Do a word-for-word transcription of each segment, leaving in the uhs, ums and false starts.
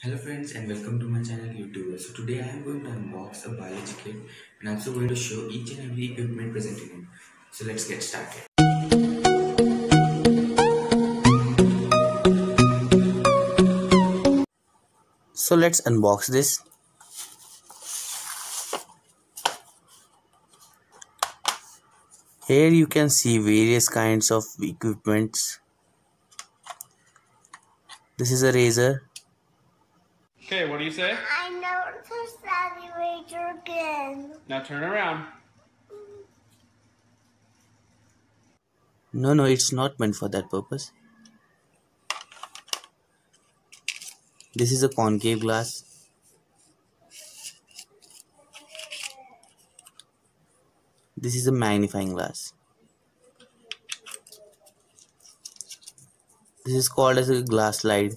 Hello friends and welcome to my channel YouTuber. So today I am going to unbox a biology kit and I'm also going to show each and every equipment present in it. So let's get started. So let's unbox this. Here you can see various kinds of equipments. This is a razor. Okay, what do you say? I know to salivate again. Now turn around. No, no, it's not meant for that purpose. This is a concave glass. This is a magnifying glass. This is called as a glass slide.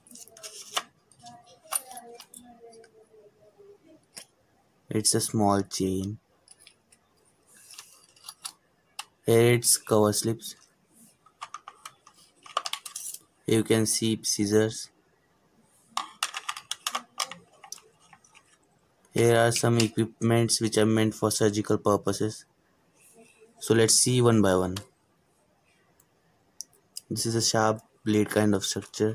It's a small chain. Here it's cover slips. Here you can see scissors. Here are some equipments which are meant for surgical purposes. So let's see one by one. This is a sharp blade kind of structure.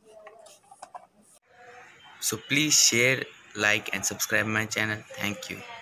So please share, like and subscribe my channel. Thank you.